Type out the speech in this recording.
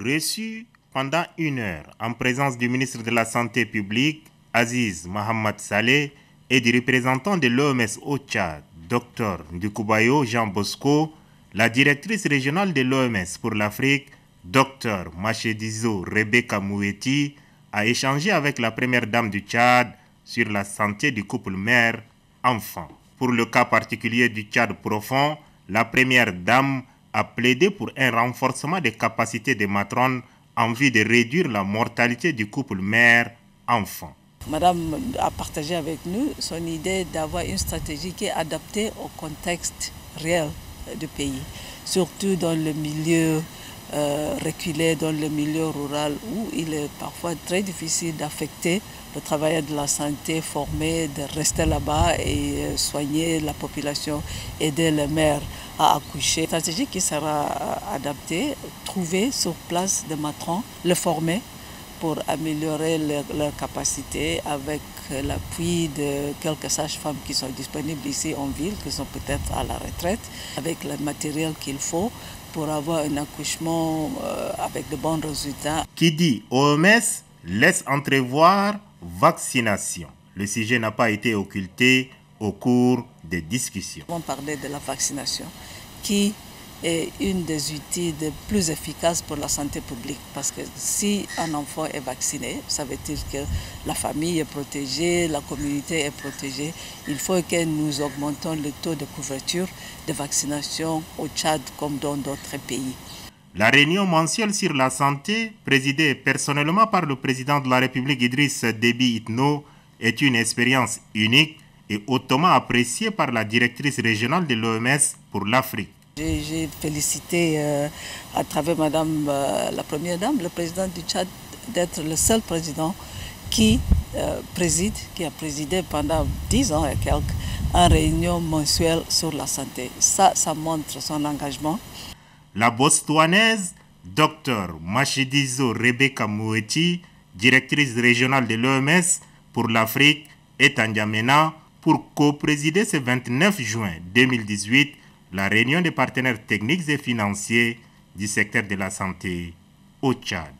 reçu pendant 1 heure en présence du ministre de la Santé publique, Aziz Mohamed Saleh, et du représentant de l'OMS au Tchad, Dr Ndukoubayo Jean Bosco, la directrice régionale de l'OMS pour l'Afrique, Dr Machedizo Rebecca Moueti, a échangé avec la première dame du Tchad sur la santé du couple mère-enfant. Pour le cas particulier du Tchad profond, la première dame a plaidé pour un renforcement des capacités des matrones en vue de réduire la mortalité du couple mère-enfant. Madame a partagé avec nous son idée d'avoir une stratégie qui est adaptée au contexte réel du pays, surtout dans le milieu reculé, dans le milieu rural où il est parfois très difficile d'affecter le travailleur de la santé formé, de rester là-bas et soigner la population, aider les mères à accoucher. Une stratégie qui sera adaptée, trouver sur place des matrons, les former pour améliorer leur capacité avec l'appui de quelques sages-femmes qui sont disponibles ici en ville, qui sont peut-être à la retraite, avec le matériel qu'il faut pour avoir un accouchement avec de bons résultats. Qui dit OMS laisse entrevoir vaccination. Le sujet n'a pas été occulté au cours des discussions. On parlait de la vaccination qui est une des outils les plus efficaces pour la santé publique. Parce que si un enfant est vacciné, ça veut dire que la famille est protégée, la communauté est protégée. Il faut que nous augmentons le taux de couverture de vaccination au Tchad comme dans d'autres pays. La réunion mensuelle sur la santé, présidée personnellement par le président de la République Idriss Déby Itno, est une expérience unique et hautement appréciée par la directrice régionale de l'OMS pour l'Afrique. J'ai félicité à travers Madame la Première Dame, le président du Tchad, d'être le seul président qui a présidé pendant 10 ans et quelques une réunion mensuelle sur la santé. Ça montre son engagement. La Botswanaise, Dr Machedizo Rebecca Moueti, directrice régionale de l'OMS pour l'Afrique, est en N'Djamena pour co-présider ce 29 juin 2018 la réunion des partenaires techniques et financiers du secteur de la santé au Tchad.